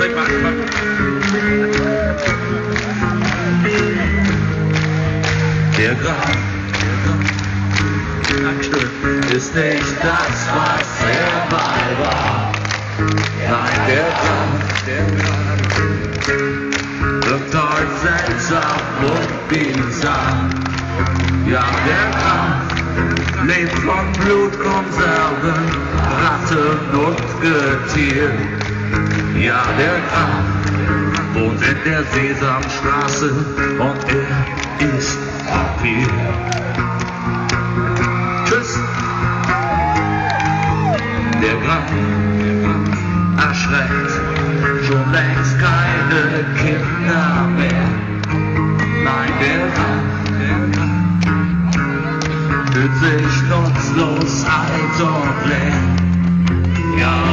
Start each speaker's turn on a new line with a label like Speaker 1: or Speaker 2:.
Speaker 1: Der Grab ist nicht das, was er mal war. Nein, der Grab wirkt heute seltsam und bizarr. Ja, der Grab lebt von Blutkonserven, Ratten und Getier. Ja, der Grab wohnt in der Sesamstraße und er ist Vampir. Tschüss. Der Grab erschreckt schon längst keine Kinder mehr. Nein, der Grab fühlt sich nutzlos alt und leer. Ja,